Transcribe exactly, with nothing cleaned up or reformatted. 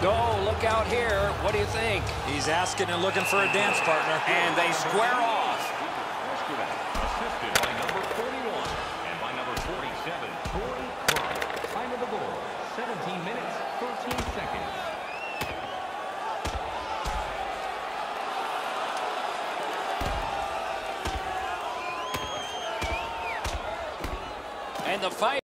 Oh, look out here. What do you think? He's asking and looking for a dance partner. And they square off. Assisted by number forty-one and by number forty-seven, Torrey Crum. Time of the goal, seventeen minutes, thirteen seconds. And the fight.